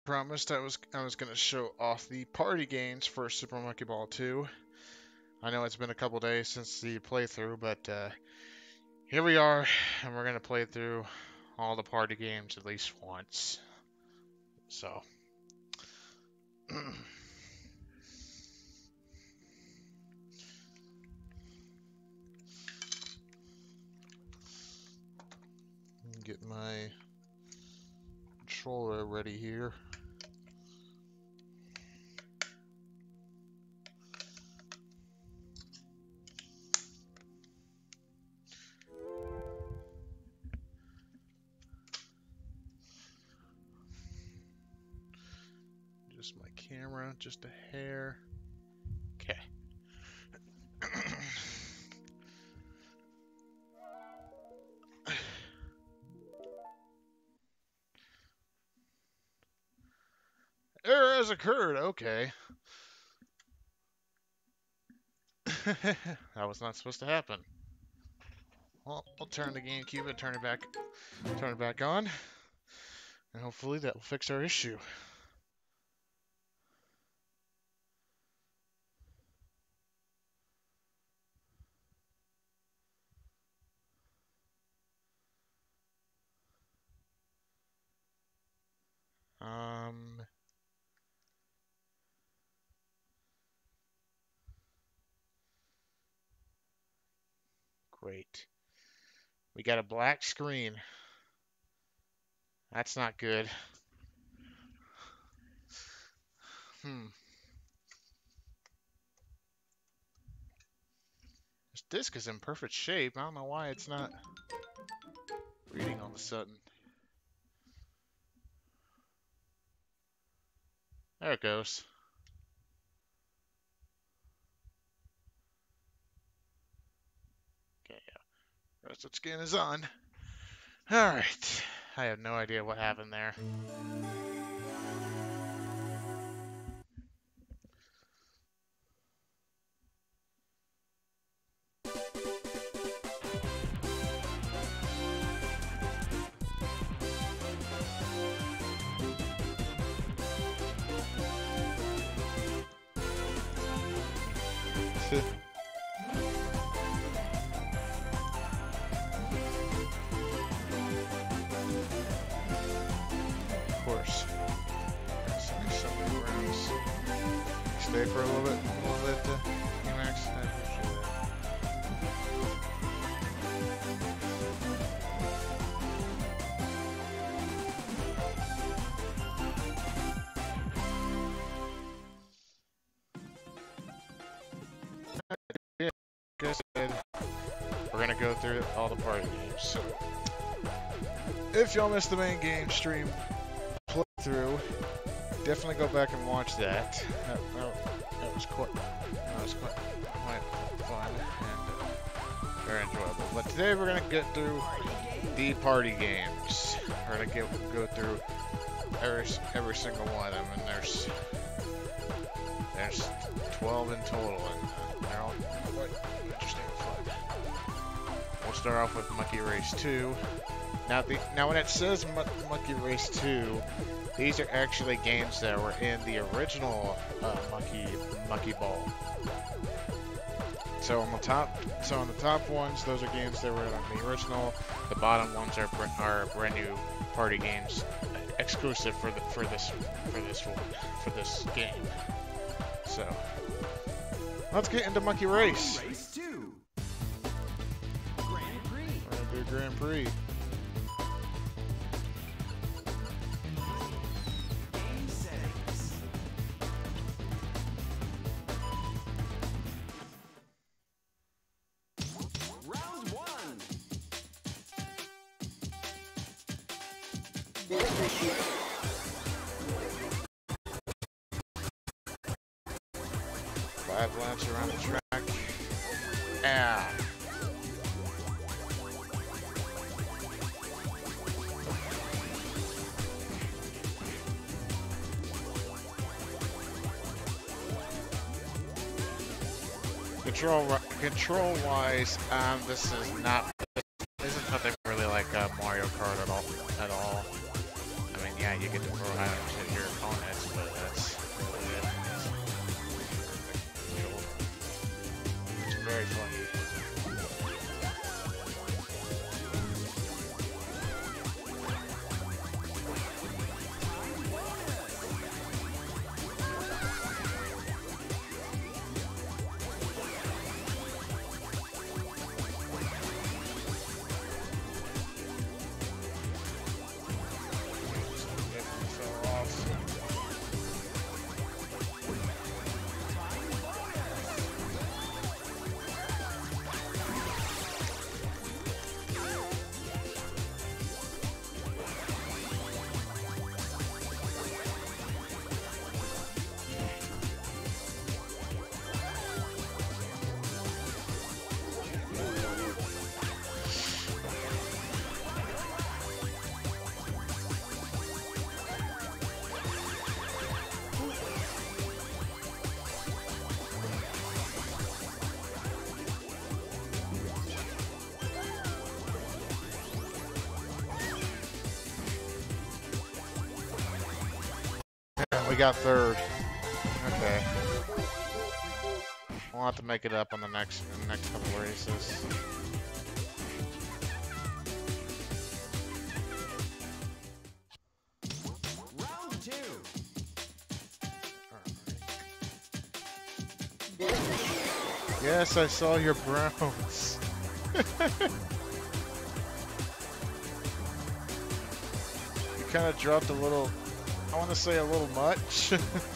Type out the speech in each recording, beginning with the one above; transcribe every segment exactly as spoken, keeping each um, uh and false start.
promised I was I was gonna show off the party games for Super Monkey Ball two. I know it's been a couple days since the playthrough, but uh, here we are, and we're gonna play through all the party games at least once. So. Get my controller ready here. Just my camera, just a hair. Okay. Error has occurred. Okay. That was not supposed to happen. Well, I'll turn the GameCube and turn it back, turn it back on, and hopefully that will fix our issue. Um. Great. We got a black screen. That's not good. Hmm. This disc is in perfect shape. I don't know why it's not reading all of a sudden. There it goes. Okay, yeah. Rusted skin is on. Alright. I have no idea what happened there. Of course. So many rounds. Stay for a little bit, a little bit, uh, Emacs. I appreciate that. Yeah, like I said, we're gonna go through all the party games. So, if y'all missed the main game stream playthrough, definitely go back and watch that. That, that, that was quite, that was quite, quite fun and uh, very enjoyable. But today we're gonna get through the party games. We're gonna get, go through every every single one of them, and there's there's twelve in total, and uh, they're all quite interesting and fun. We'll start off with Monkey Race two. Now, the, now when it says Mon Monkey Race two, these are actually games that were in the original uh, Monkey Monkey Ball. So on the top, so on the top ones, those are games that were on the original. The bottom ones are are brand new party games, exclusive for the for this for this one for this game. So let's get into Monkey Race. Race two. Grand Prix. We're gonna do Grand Prix. Game settings. Round one. Five laps around the track. Ah. Control, control wise, um, this is not, this is nothing really like uh, Mario Kart at all, at all. I mean, yeah, you get to throw items at your he got third. Okay. We'll have to make it up on the next in the next couple races. Round two. Yes, I saw your Browns. You kind of dropped a little, I want to say a little much.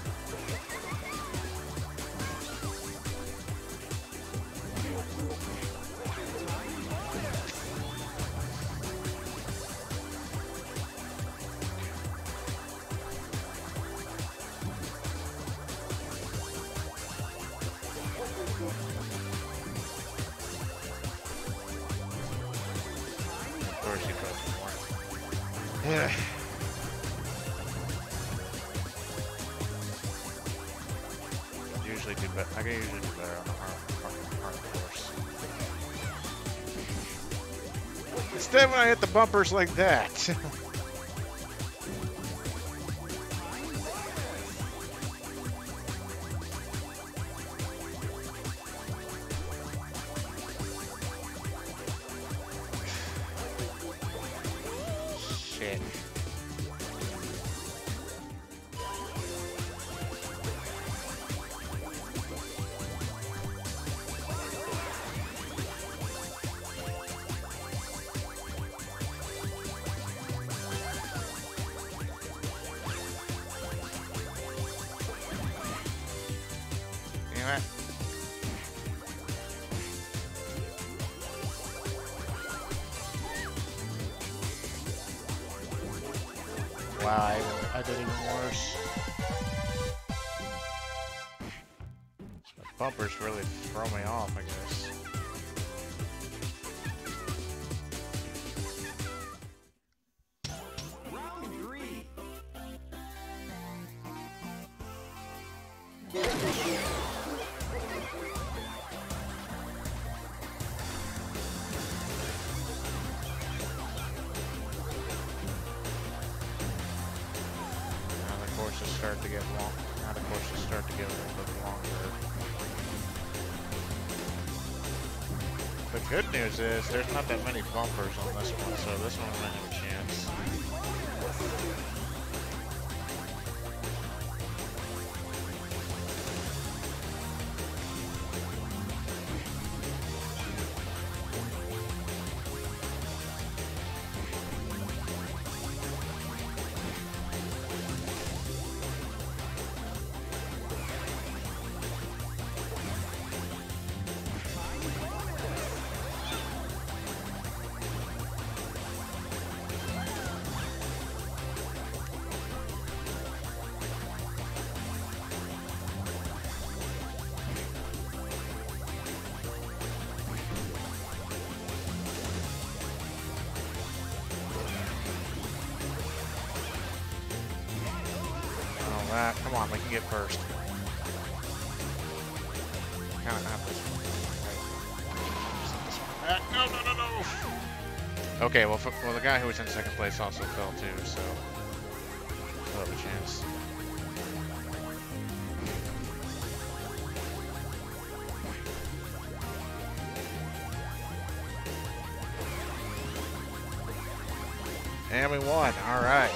Of course you put more. Yeah. Usually do better. I can usually do better on the hard, hard, hard course. Instead, when I hit the bumpers like that. Shit. Damn it. Wow, I, even, I did even worse. The bumpers really throw me off, I guess. Round three. Now the courses start to get long. Now the courses start to get a little bit longer. The good news is there's not that many bumpers on this one, so this one might have a chance. Alright, come on, we can get first. Kind of have this one. Okay. Ah, no, no, no, no! Okay, well, f well, the guy who was in second place also fell too, so we'll have a chance. And we won, alright.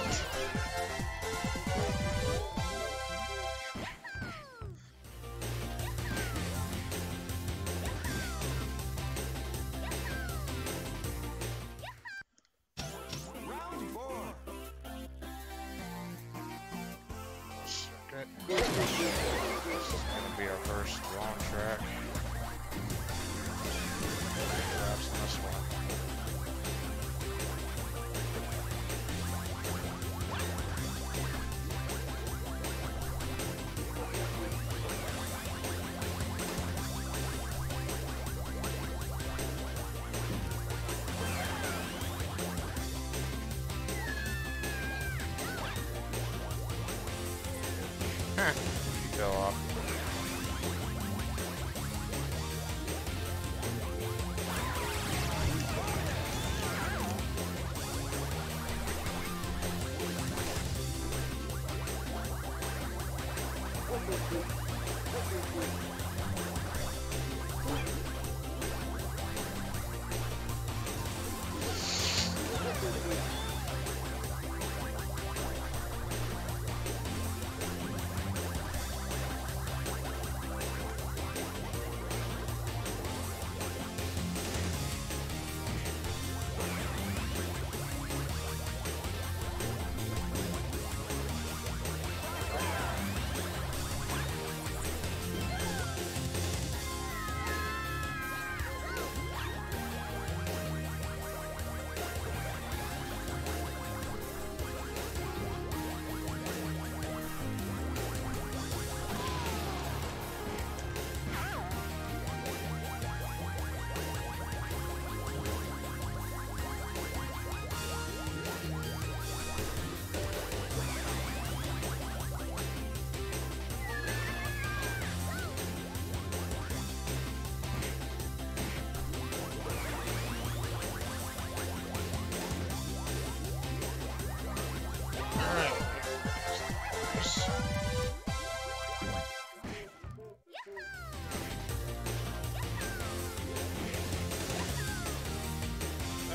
Round four. Okay. This is gonna be our first long track. Laps on this one. Huh, he fell off.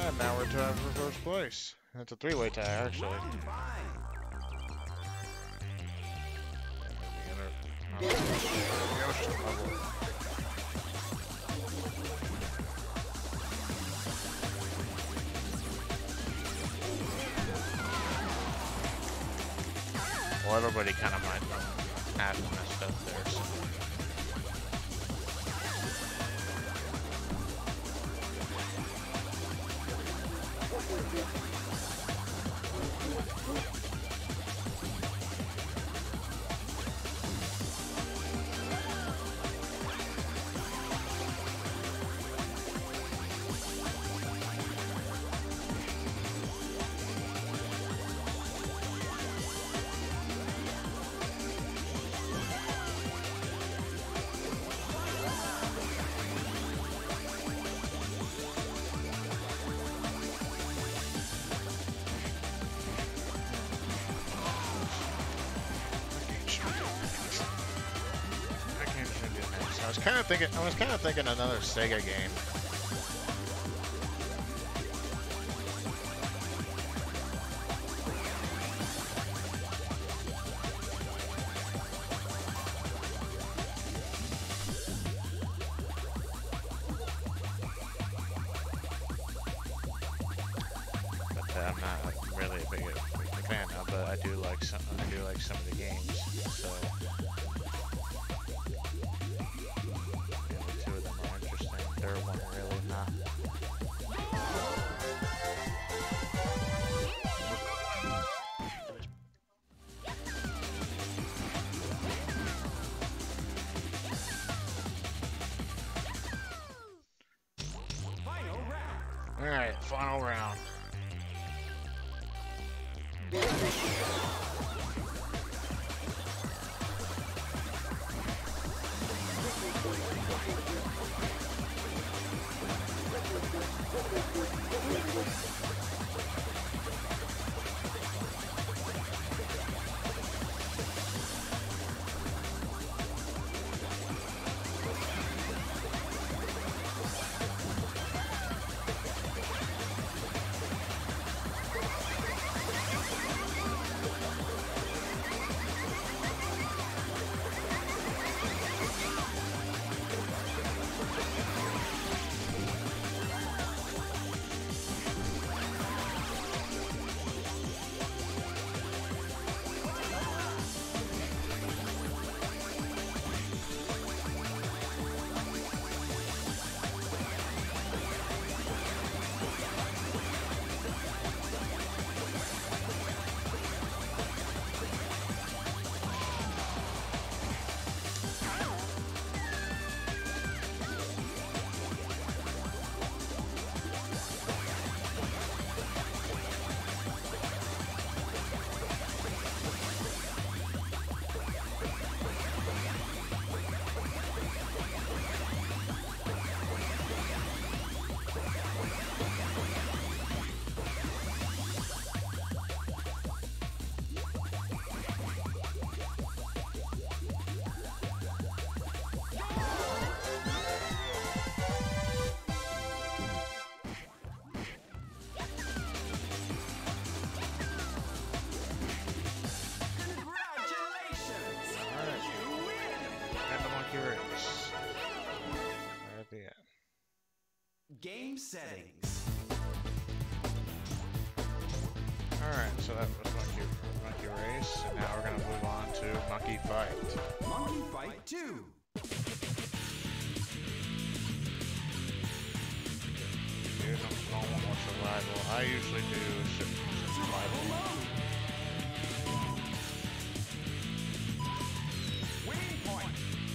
And now we're tied for first place. That's a three-way tie, actually. Round five. The ocean level. Well, everybody kind of might have messed up there. So. I was kind of thinking. I was kind of thinking another Sega game. But uh, I'm not really a big, big fan of. But I do like some. I do like some of the games. So. Third one really not. Final round. All right, final round. Game settings. Alright, so that was Monkey, Monkey Race, and now we're going to move on to Monkey Fight. Monkey Fight two. Do normal or survival. I usually do su- survival. Winning point.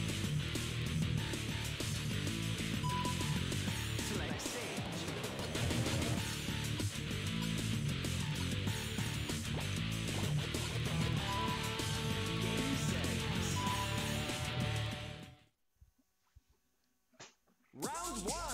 Select stage. Game settings. Round one.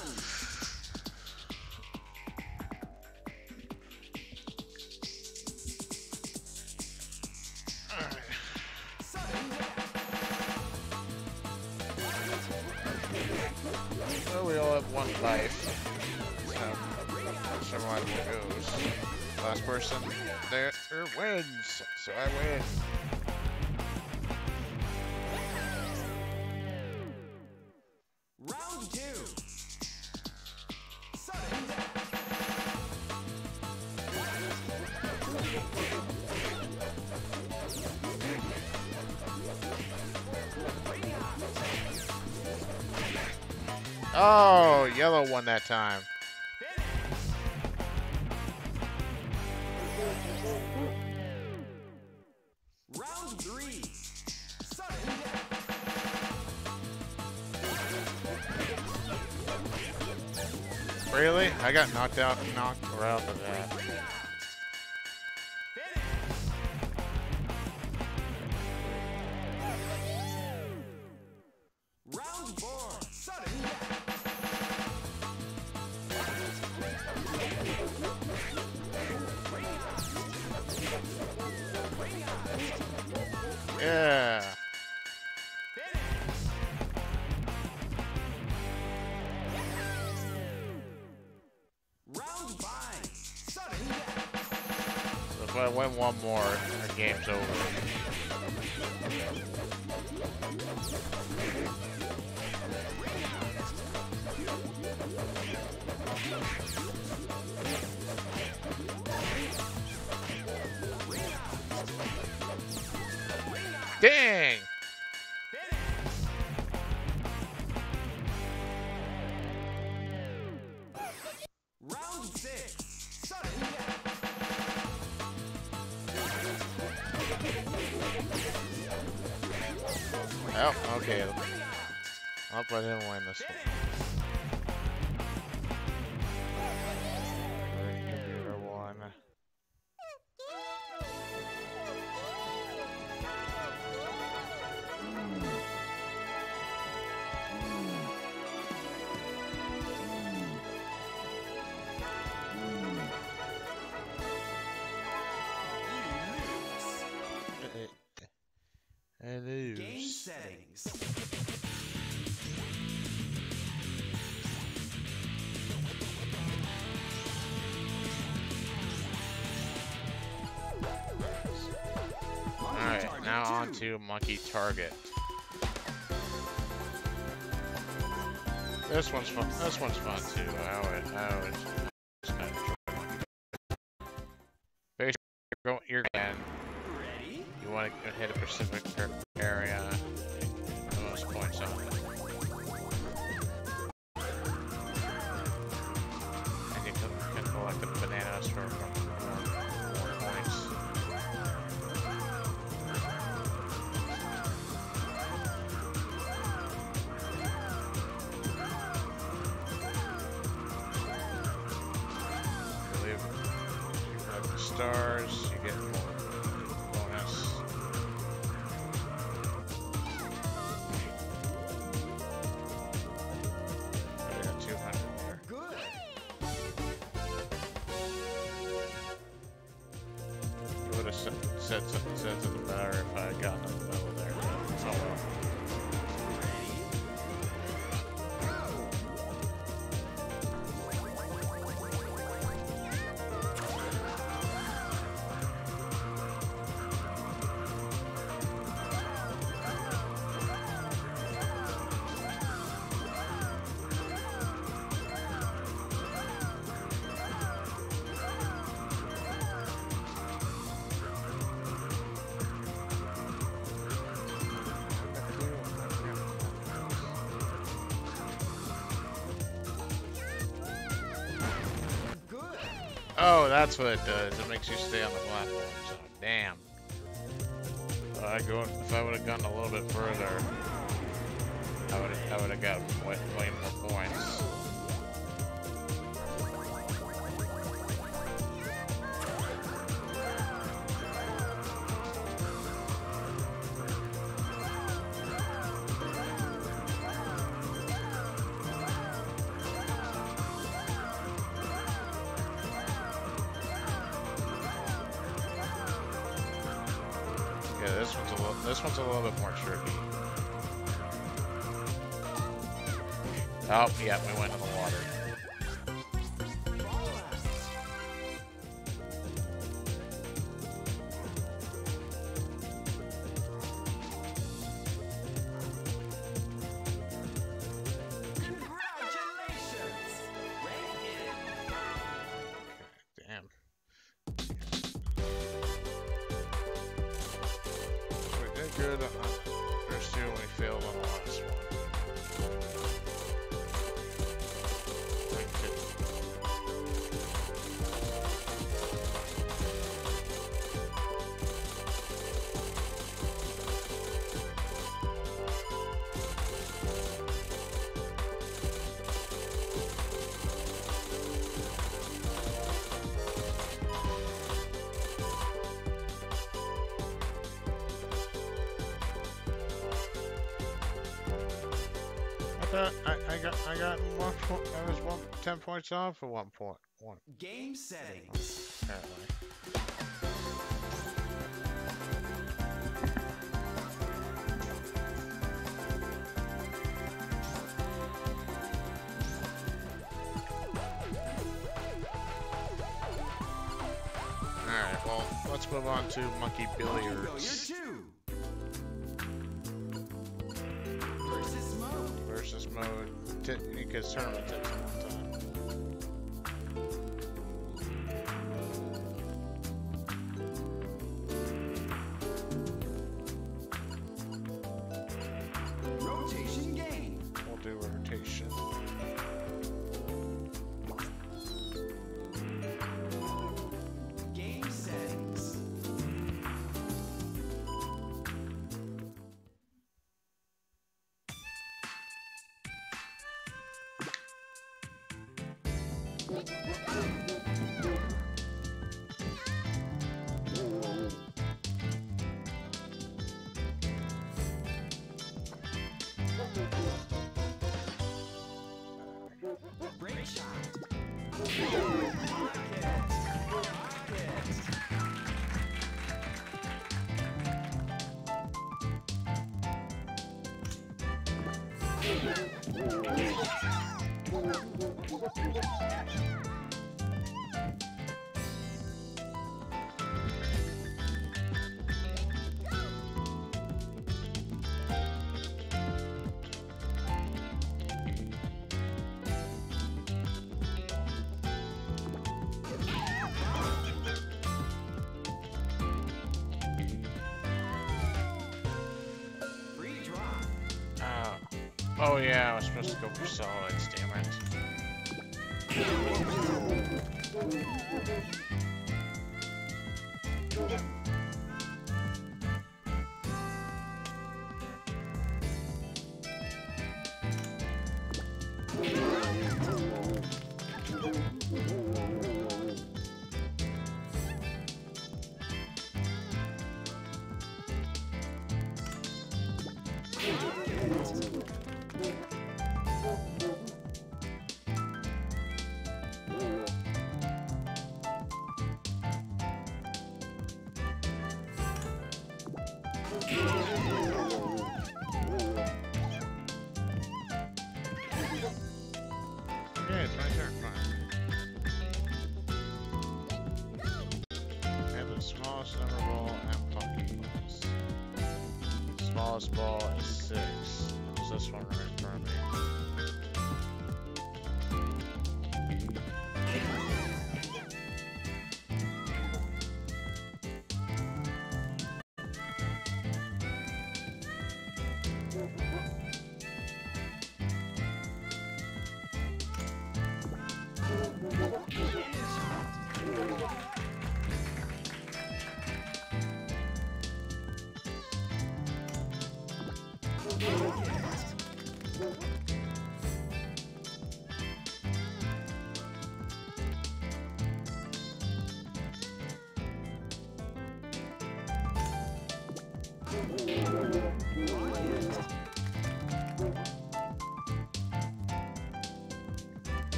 Well, we all have one life. So, whichever one goes. Last person there wins, so I win. Round two. Sudden death. Oh, yellow won that time. Round three. Sudden death. Really? I got knocked out, knocked around for that. Round four. Sudden death. Yeah. Round five. Sudden death. So if I win one more, our game's over. Dang! Round six. Sudden death. Oh, okay. Hope I didn't win this one. Computer one. I lose. Game settings. Alright, now on to Monkey Target. This one's fun. This one's fun too. I always, I always just kind of enjoy Monkey Target. Basically, you're going, you're in. Ready? You want to hit a specific area. The most points on it. And you can, can collect the bananas for more, more points. You leave, you collect the stars, you get more bonus. I got two hundred there. Good. You would have said, said, something, said something better if I had gotten in the middle there. Oh well. Good. Oh, that's what it does. It makes you stay on the platform. So, damn. Uh, I go. If I would have gone a little bit further, I would. I would have got way, way more points. Yeah, this one's a little. This one's a little bit more tricky. Oh, yeah, we went in the water. Fallout. good on first two, and we failed on the last one. Uh, I, I got I got one point. I was one ten points off for one point one. Game settings. Apparently. All right. Well, let's move on to Monkey Billiards. Billiard two. Versus mode. Versus mode. Because tournament takes a long time. Rotation game. We'll do rotation. Game settings. Break shot. Pocket. Pocket. Free drop. Oh. Oh yeah, I was supposed to go for solids, damn it. Okay, it's my turn, fine. And the smallest number ball and Pokeballs. Smallest ball is six. There's this one right in front of me.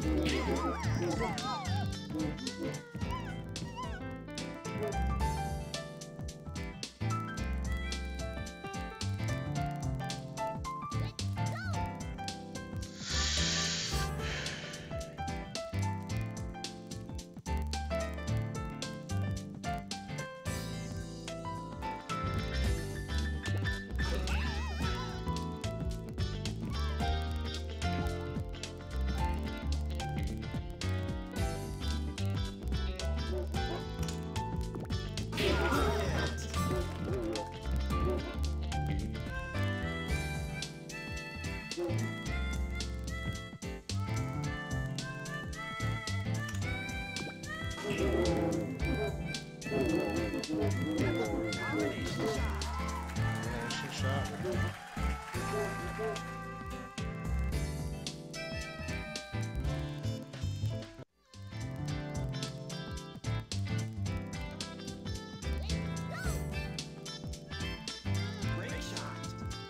Elimination shot. Great shot.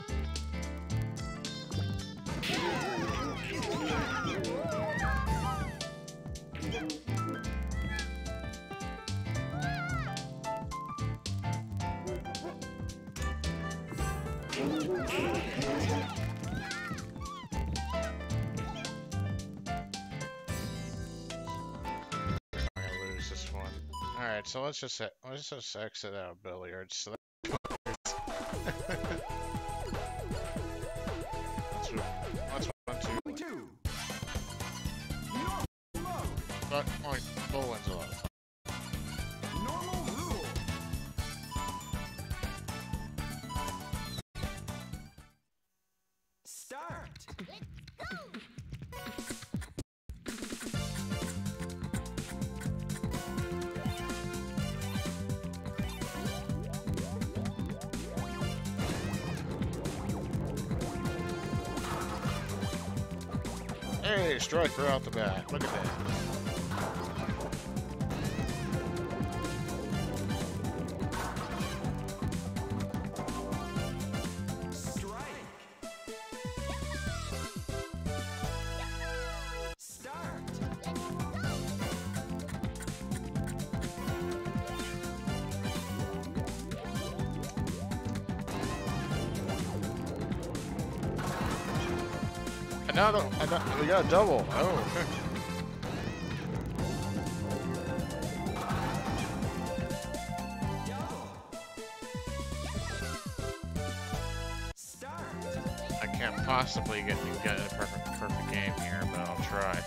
I'm gonna lose this one. All right, so let's just let's just exit out of billiards. So that's let's let's run to. Two. But only bowling's a lot of fun. Normal rule. Start. Hey, striker out the bat. Look at that. Strike. Start. Another, another, we got a double. Oh. Double. Start. I can't possibly get get a perfect perfect game here, but I'll try.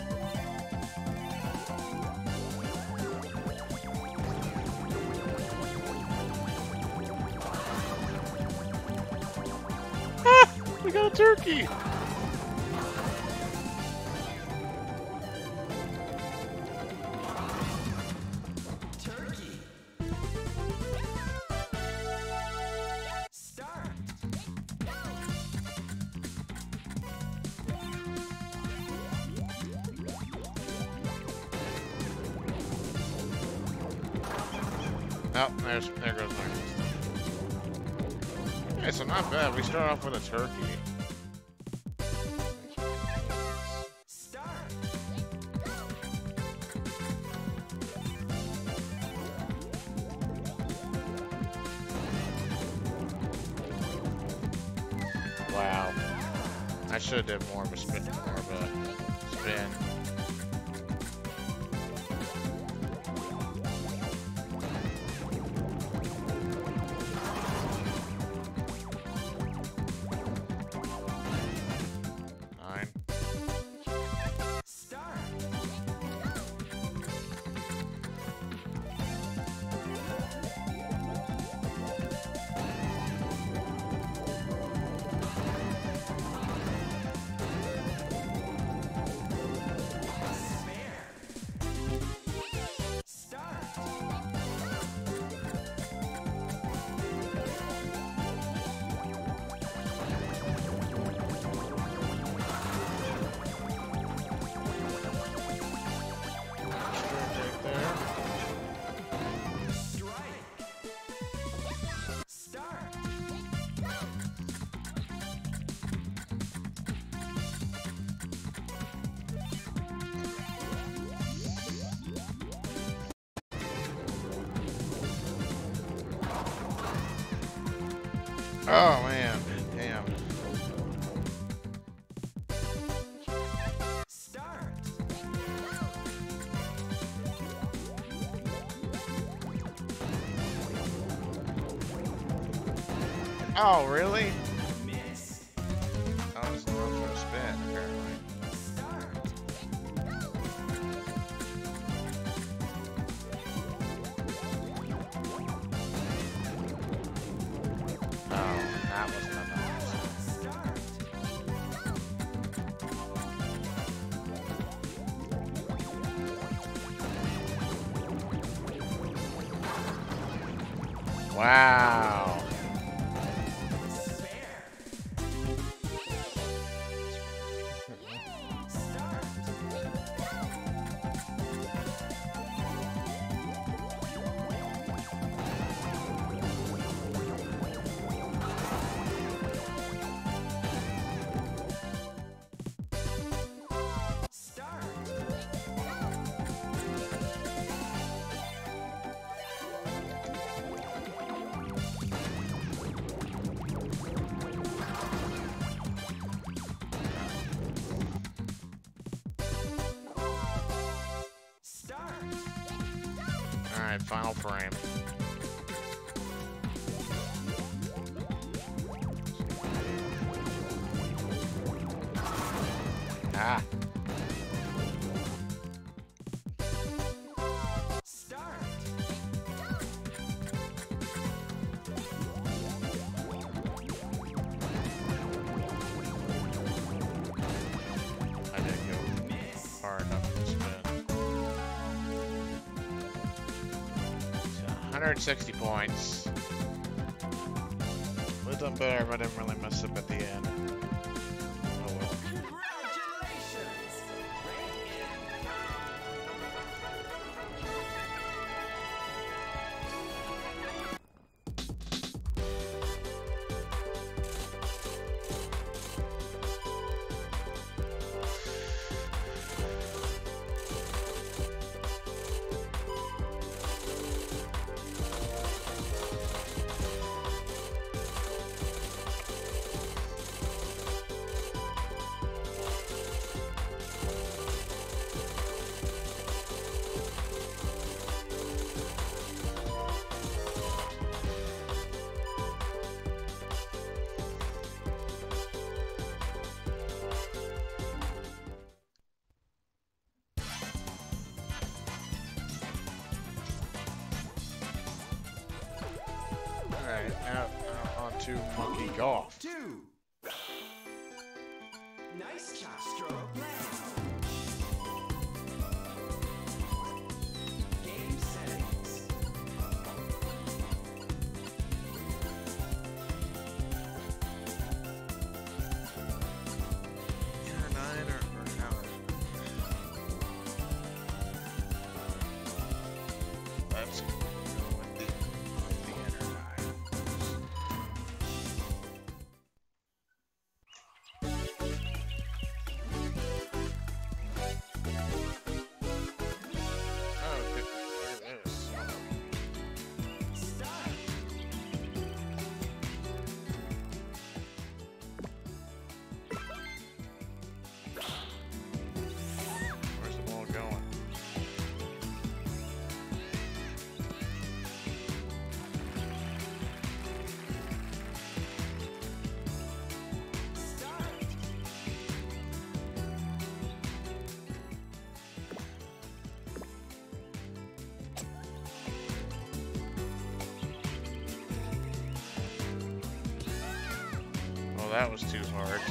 Ah, we got a turkey. Turkey. Start. Oh, there's there goes my. Okay, so not bad. We start off with a turkey. Start. Wow. I should have did more of a spin, more of a spin. Nine. Start. Oh man, damn. Start. Oh, really? Miss. Oh, it's not for a spin, apparently. Start. Oh, that wasn't enough. Start. Wow. Spare. Start. Start. Start. Alright, final frame. Ah. Start. I didn't go Miss. far enough to spin. So one hundred sixty points. Would have done better if I didn't really mess up at the end. Oh well. Congratulations. Rank in. Alright, now, now on to Monkey Golf. Two. Nice chop stroke land. Game settings. Inner nine or, or outer? Let's go with the, with the inner nine. Oh, good. There it is. Start. Where's the ball going? Start. Oh, that was too hard.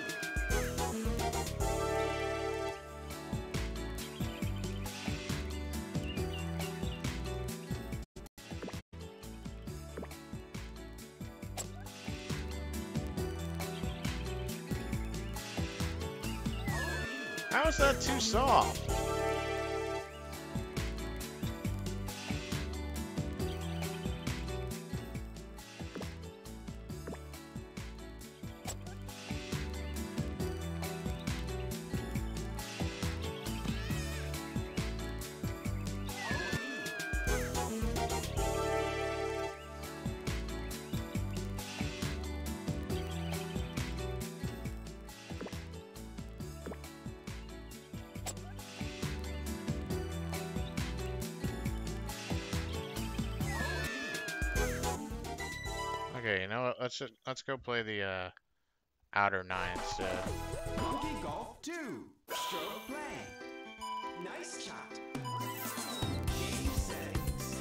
How is that too soft? Okay, you know what? Let's just, let's go play the uh, outer nine instead. Monkey Golf two. Stroke play. Nice shot. Game settings.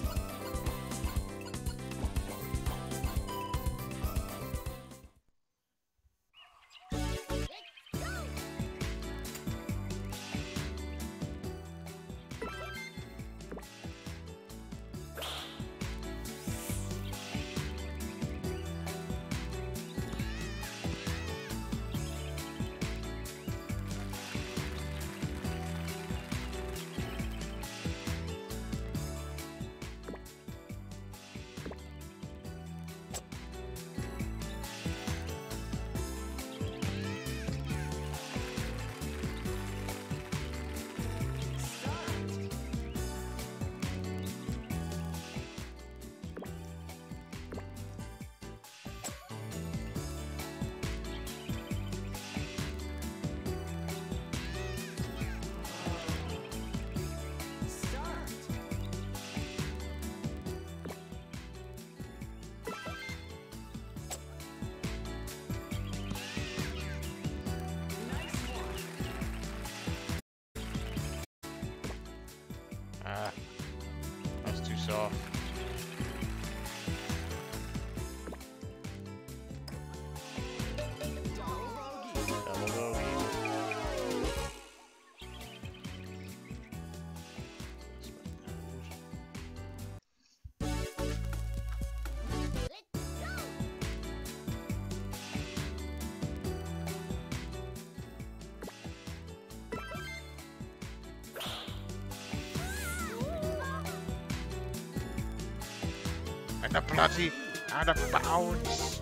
Start. Nice one. Ah, that's too soft. Double bogey. Double bogey. And the bloody out of bounds.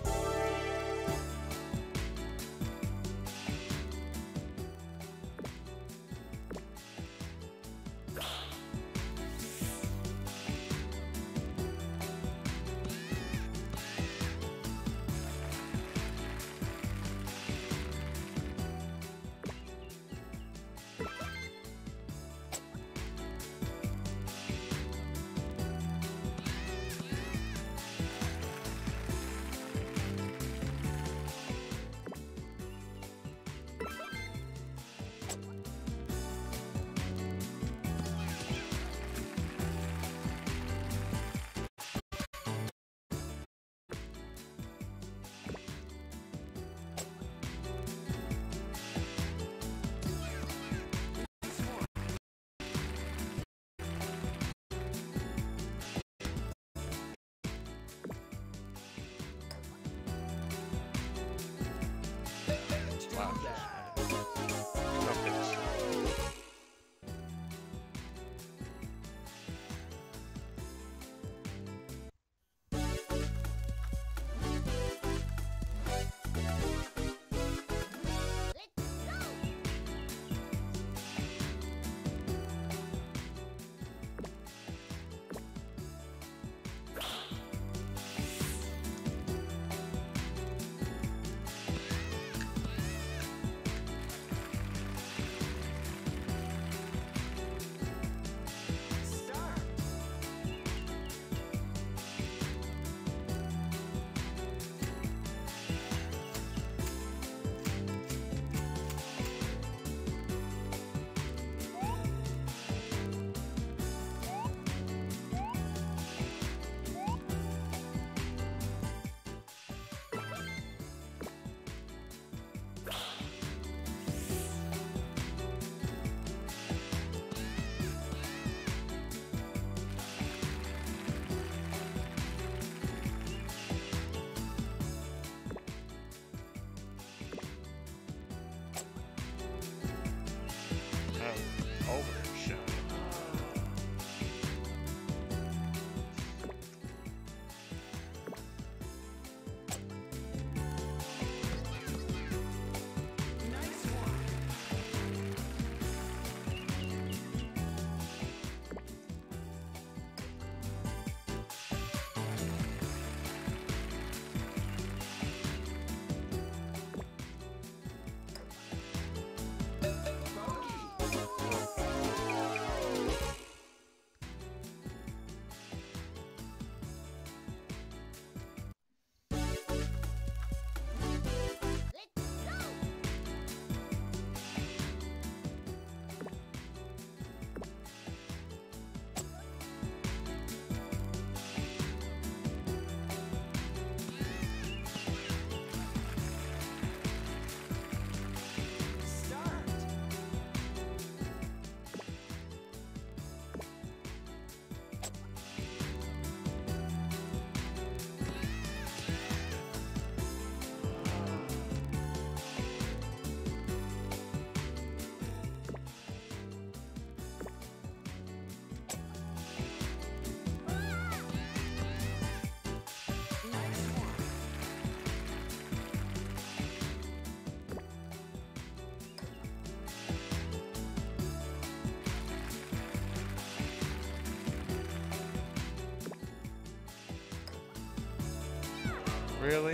Really?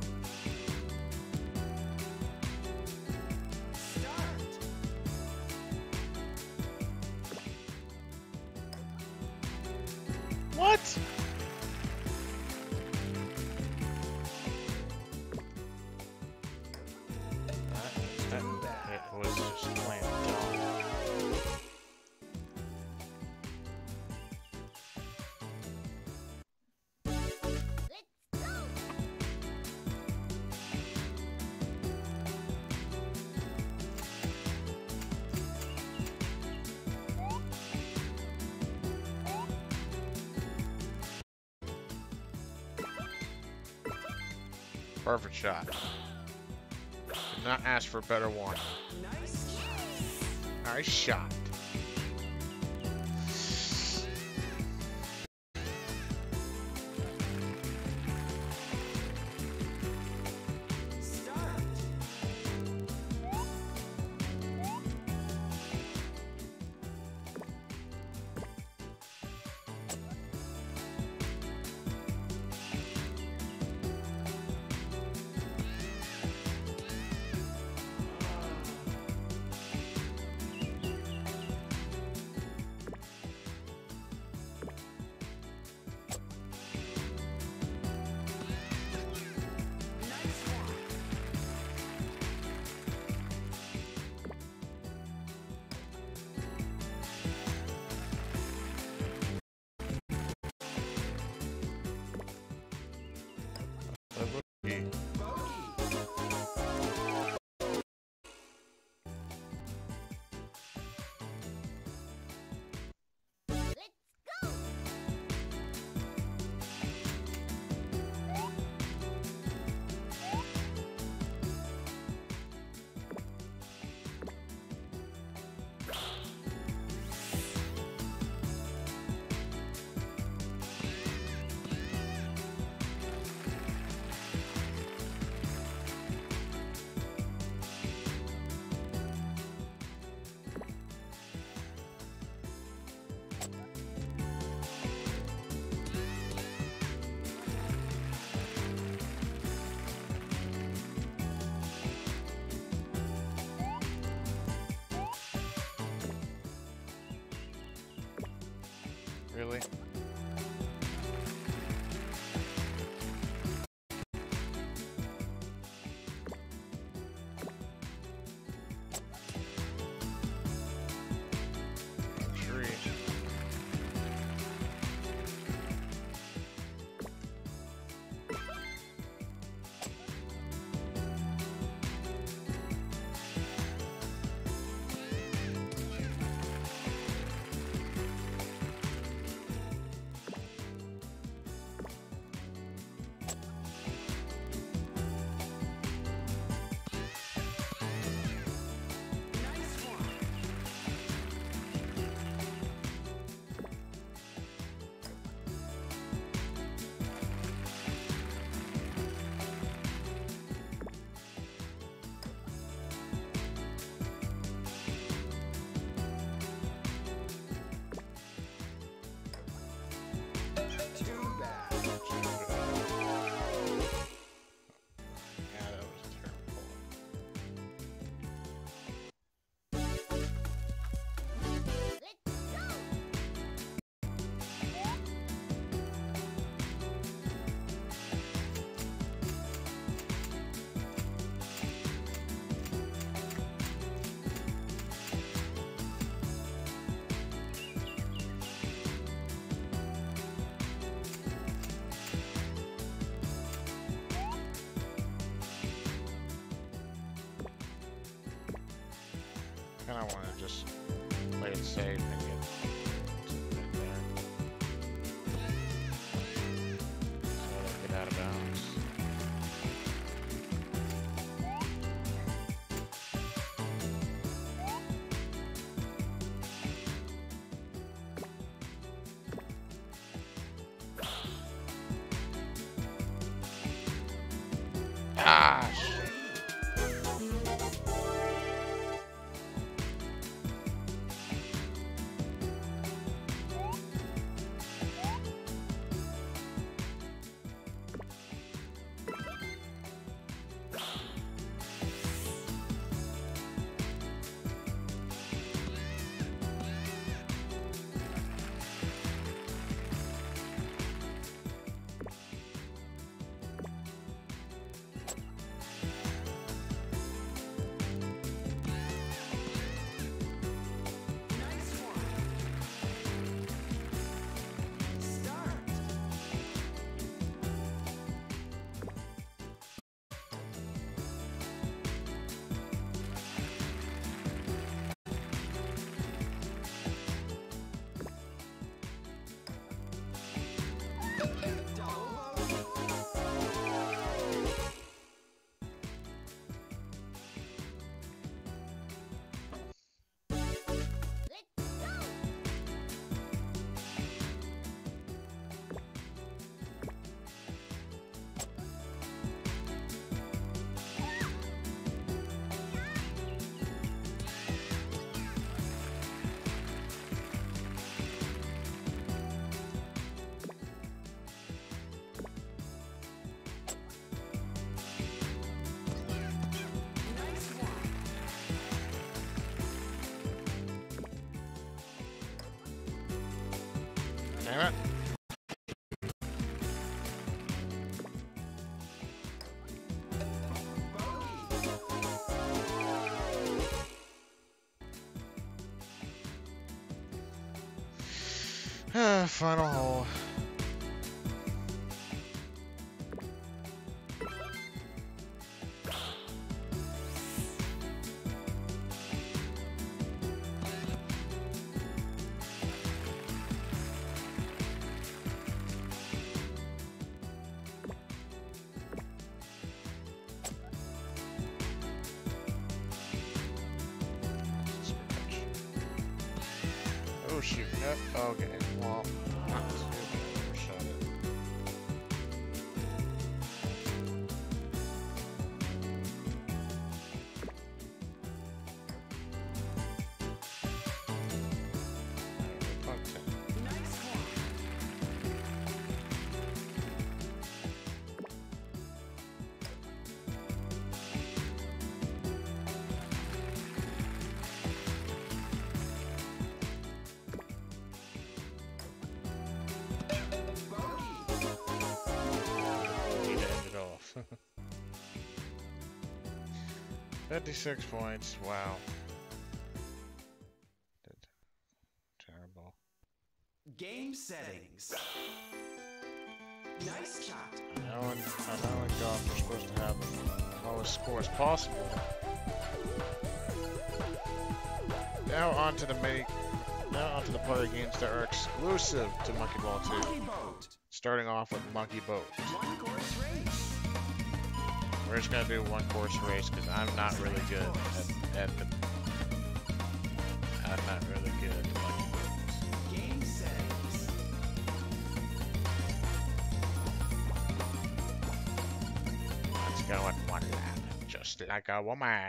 Start. What? That, that, it was just plain dumb. Perfect shot. Did not ask for a better one. Nice shot. Nice shot. Start. Nice one. Bogey. Bogey. Really? Tree. Nice one. Too bad. Yeah, that was terrible. Kind of want to just play it safe and get something in there. So I don't get out of bounds. Ah, shit. Damn it. Ah, final hole. Oh shoot. Yep. Okay. Well, not too bad. Shot it. Alright, okay. Nice one. Need to end it off. fifty-six points. Wow. Did- Terrible. Game settings. Nice shot. I know in, I know in golf you're supposed to have the lowest score as possible. Now onto the mini. Now onto the party games that are exclusive to Monkey Ball two. Monkey boat. Starting off with Monkey Boat. One course race. We're just gonna do one course race because I'm not really good at, at the. I'm not really good at the Monkey Boats. Game settings. Let's go in one lap, just like a woman.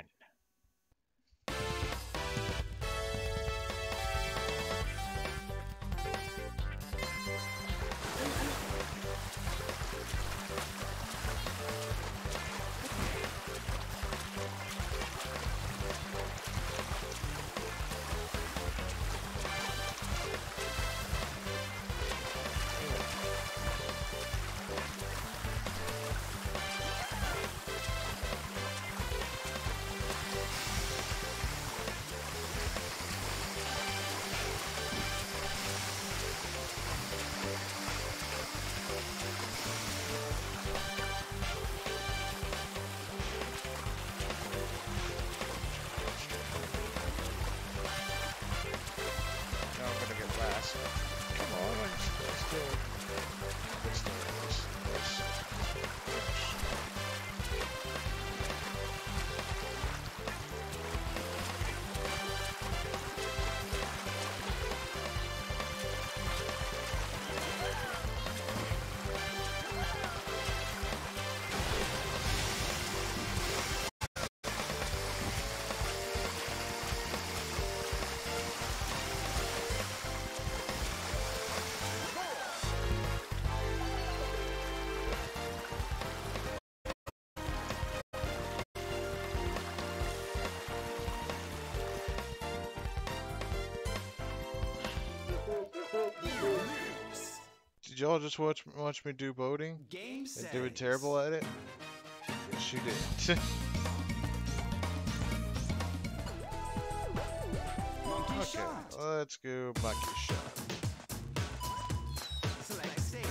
No, I'm gonna get last. Come on, let's, let's go. Let's do this. Let's finish. Did y'all just watch watch me do boating Game and settings. doing terrible at it? Yes, you did. Monkey Okay, shot. let's go monkey shot. Select stage.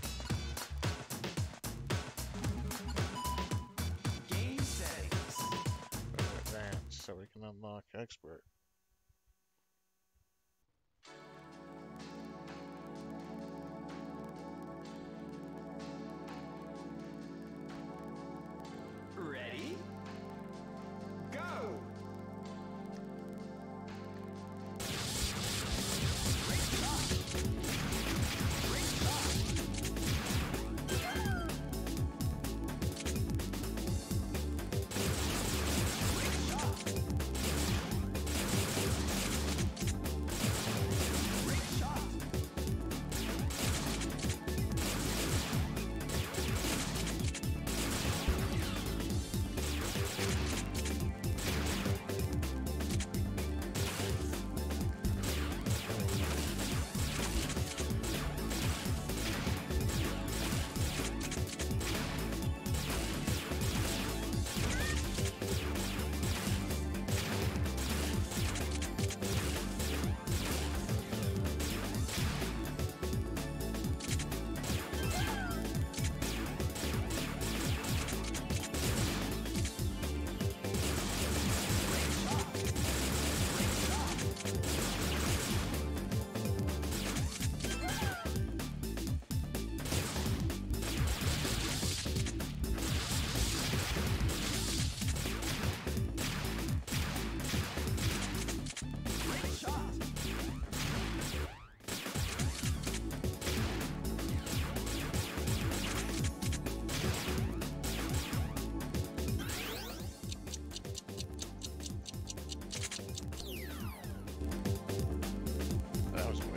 Game settings. Advance so we can unlock expert. Ready? Go!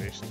least.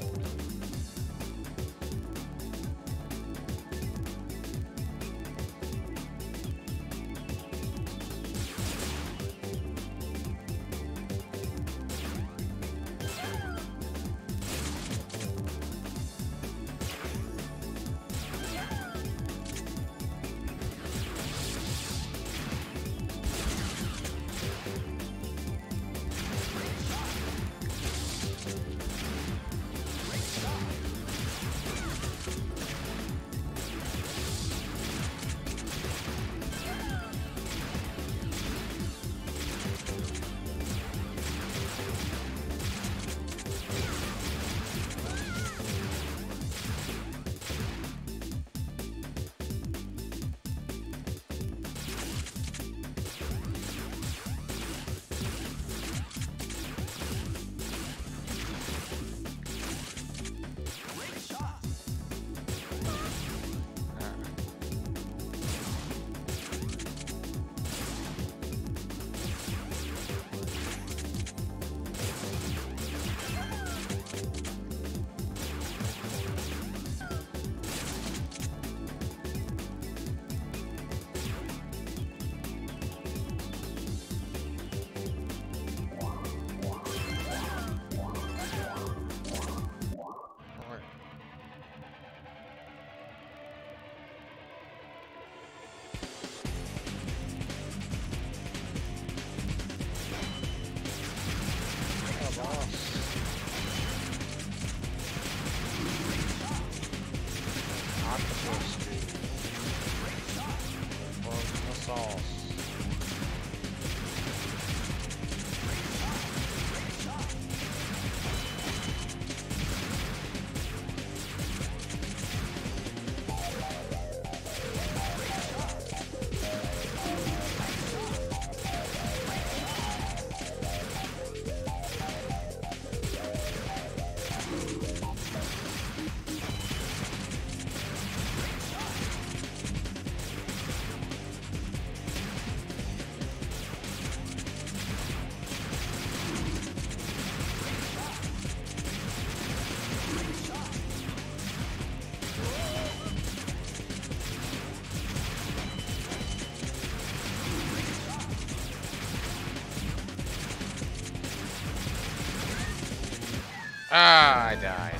Ah, I died.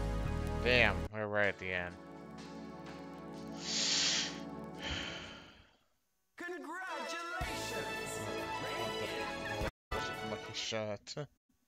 Damn, we're right at the end. Congratulations! That was a lucky shot.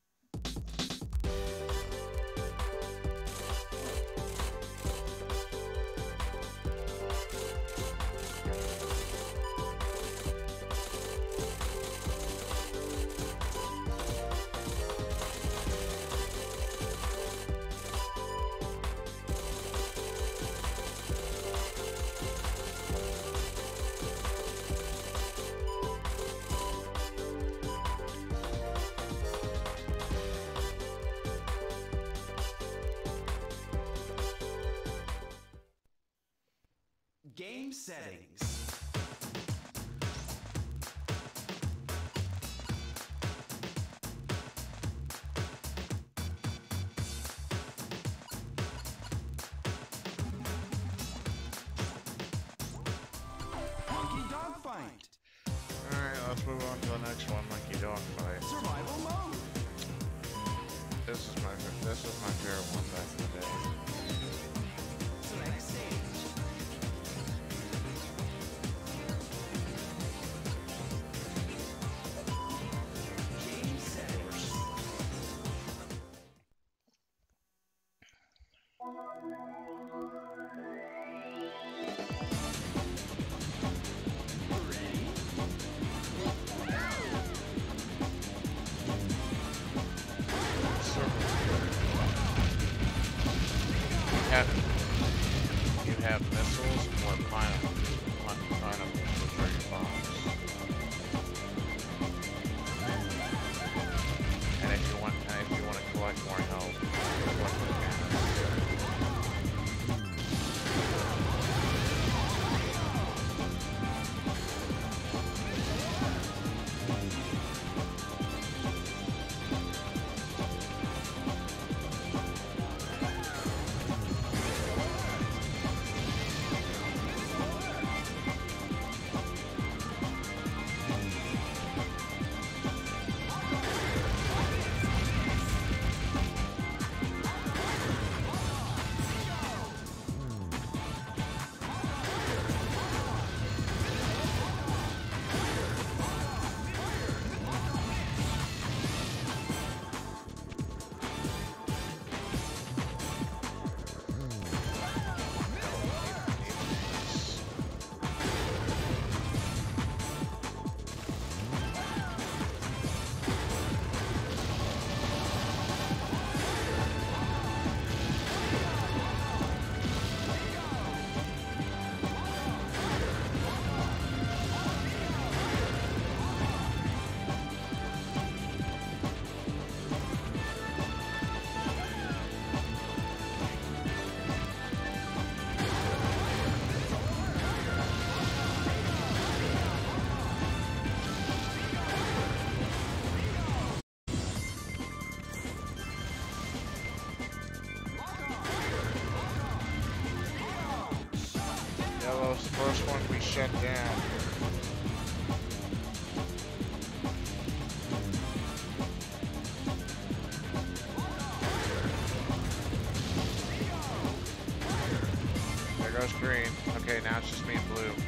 Game settings. Monkey Dog Fight. Alright, let's move on to the next one, Monkey Dog Fight. Survival mode. This is my this is my favorite one back in the day. Select stage. Game settings. Ready? You have, you have missiles or pineapples, pineapples which are your bombs. And if you want, and if you want to collect more health, collect more cannons. Well, it's the first one we shut down. There goes green. Okay, now it's just me and blue.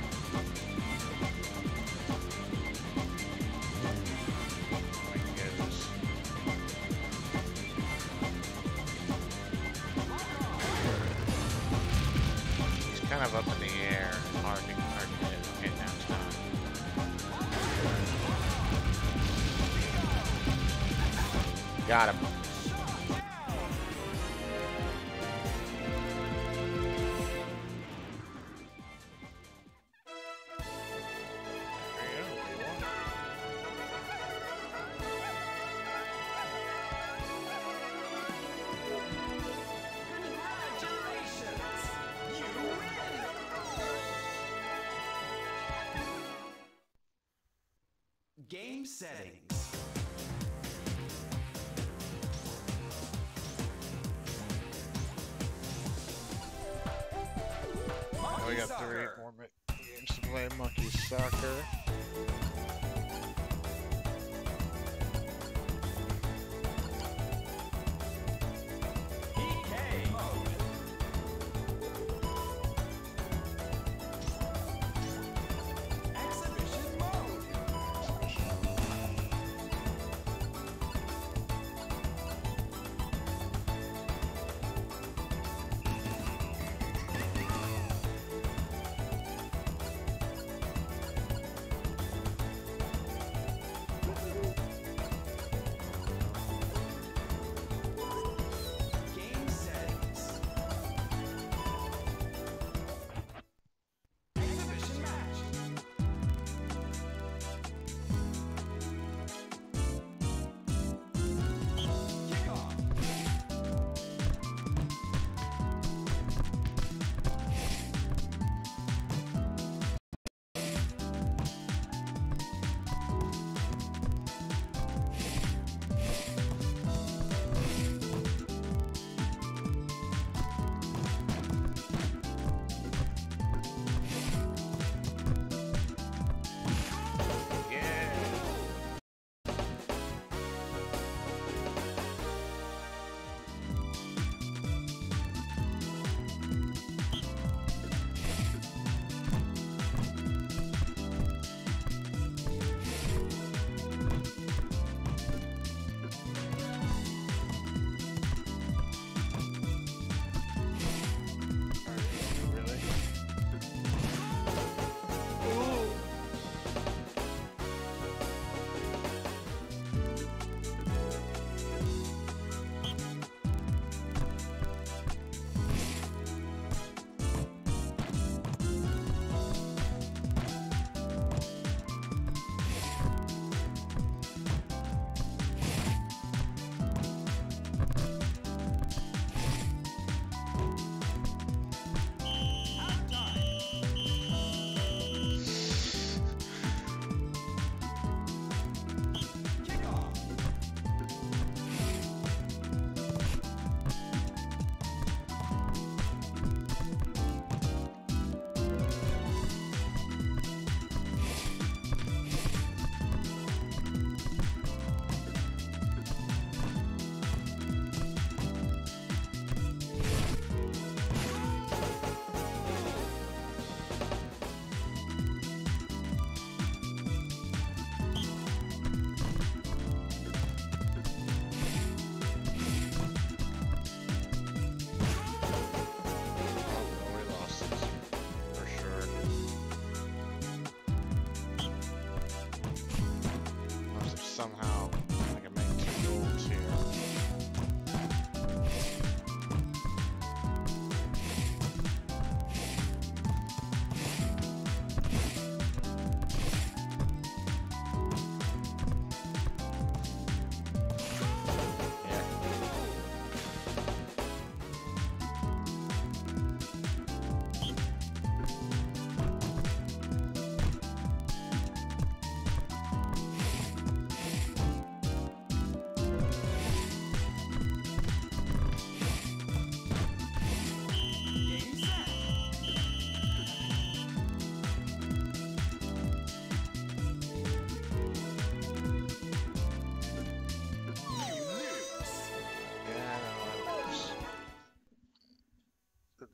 We can get this. He's kind of up in the air. Hard to, hard to hit. Okay, now it's done. Got him. Congratulations! You win! Game settings. Oh, we got three more mi- games to play. Monkey Soccer. P K mode. Exhibition mode.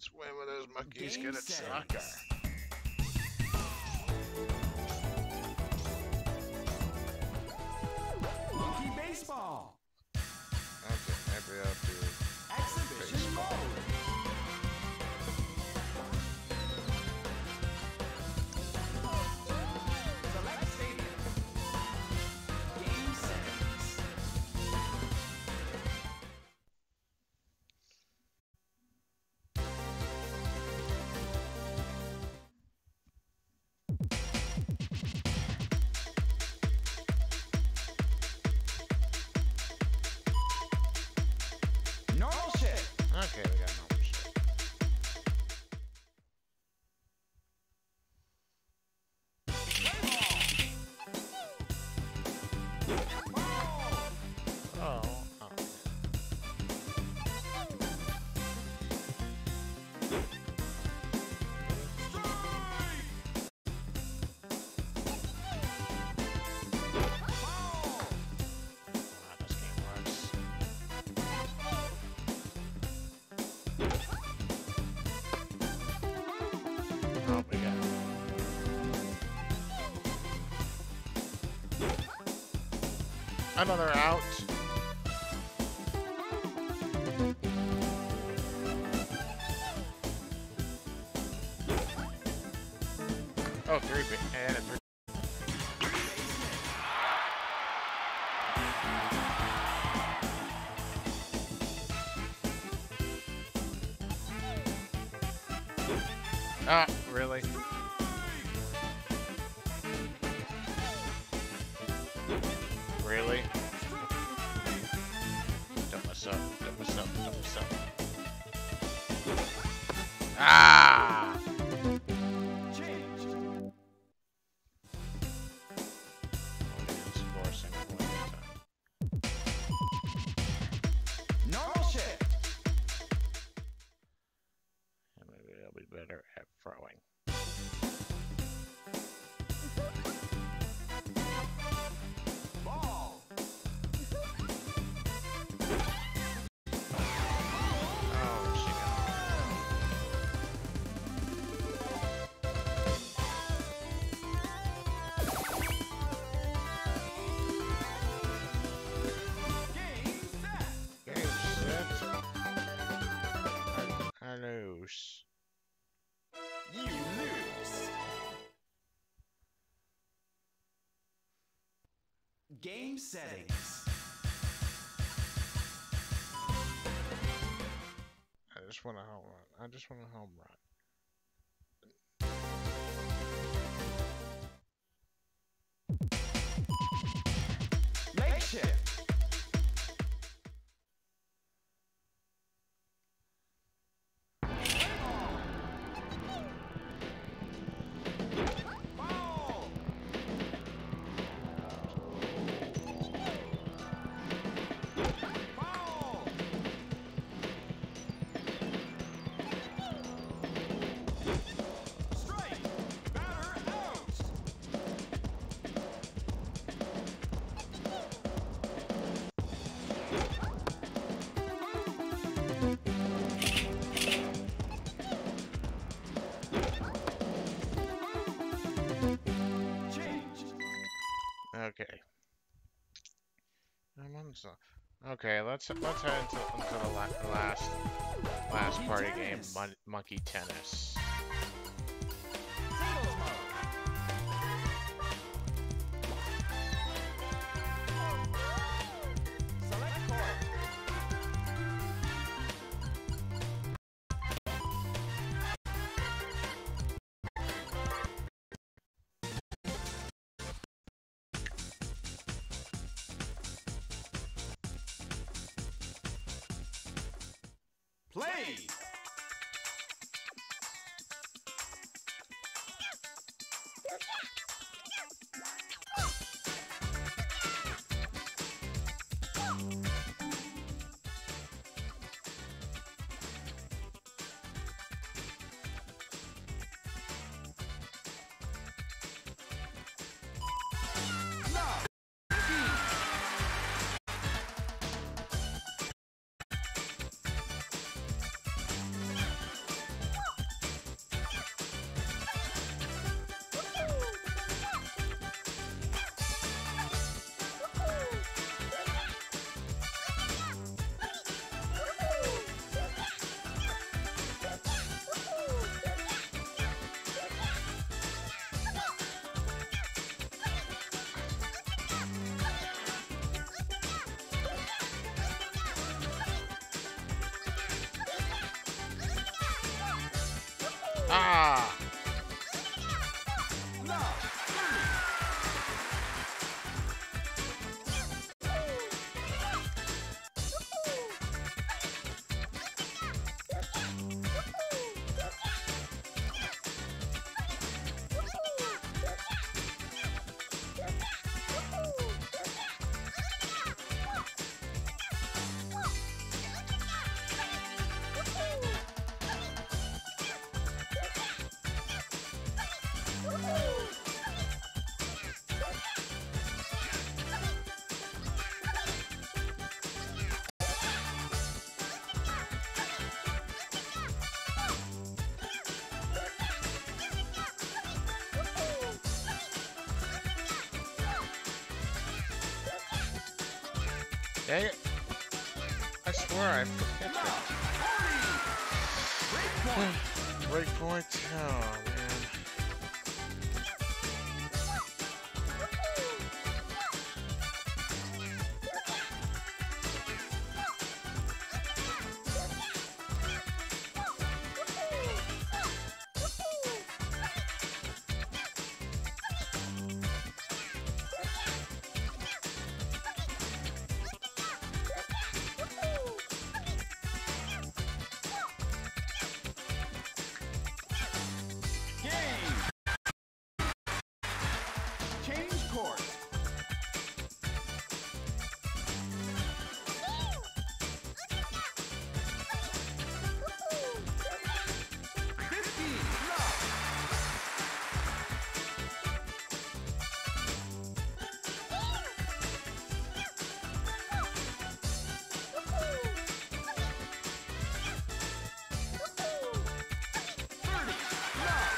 Let's win with those monkeys. Game Get it, settings. soccer. Monkey baseball. Okay, maybe I'll do Exhibition baseball. mode. Select stadium. Game settings. Normal shift. Okay, we got normal shit. Oh, oh. Wow, this game works. Oh, we got another out. Oh, three ba- and a three. Ah, really? Really? Don't mess up, don't mess up, don't mess up. Ah! Changed. Score a single point at a time. Normal shift. And maybe I'll be better at throwing. Ball. Oh, she Game set. got game set. I lose. You lose. Game settings. I just want a home run. I just want a home run. Leg shift. Ball. Ball. Strike. Batter out. Changed. Okay. I'm on so- Okay, let's let's head into, into the la- last last Monkey party game, tennis. mon- monkey tennis. Singles mode. Select court. Play. Love. Beat. Ah! Love. Dang it. I swear I forget that. Breakpoint. Oh, man. Change course. Fifteen. Love. Thirty. Love.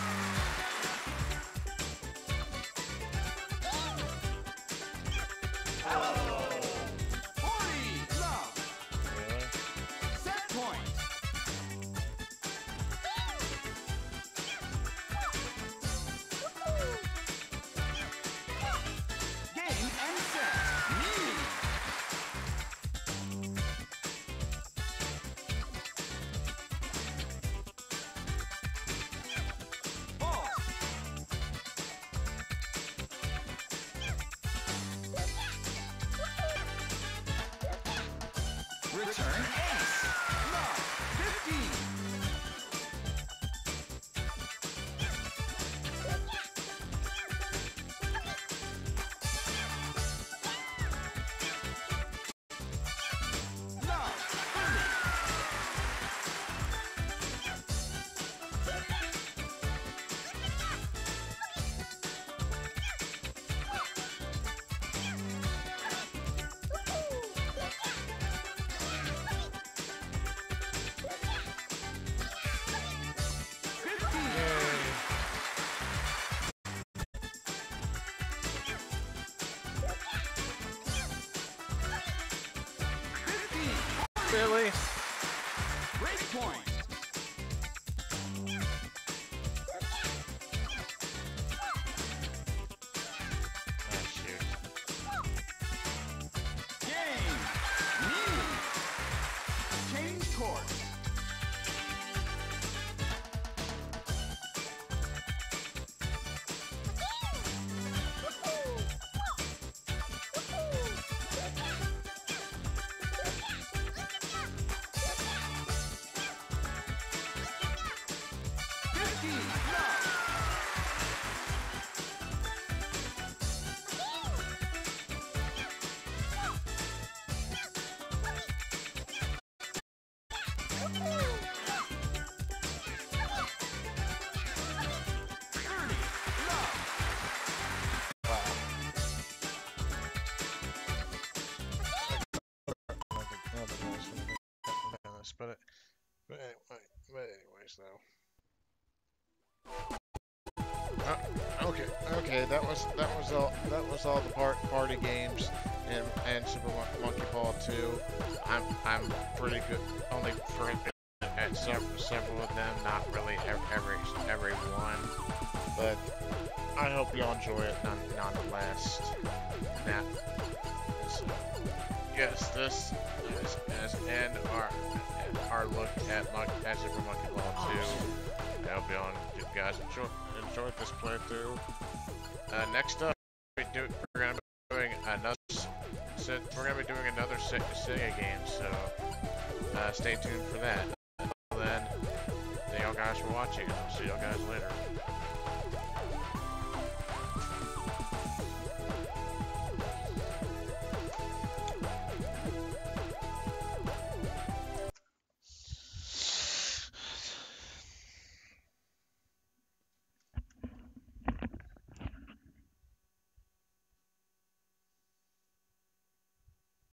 Forty. Love. Really? Set point. Game and set. Knee. Ball. Return ace. Love. Fifteen. Love. Thirty. Fifteen. Yay. Fifteen. Really? Break point. Oh, shoot. Game. Knee. Change course. Fifteen. Love. Thirty. Love. Wow. I don't think I don't think I was gonna get this, but it, but anyway, but anyways though. Uh, okay, okay, that was that was all that was all the part party games and and Super Mon- Monkey Ball two. I'm I'm pretty good only for at several several of them, not really every every, every one, but I hope y'all enjoy it none, nonetheless. Now, so, yes, this is, is and our our look at Mon at Super Monkey Ball two. I hope you all you guys enjoy enjoyed this playthrough. Uh, next up, we do we're gonna be doing another. So we're gonna be doing another Sega game, so uh, stay tuned for that. Until then, thank y'all guys for watching. I'll see y'all guys later.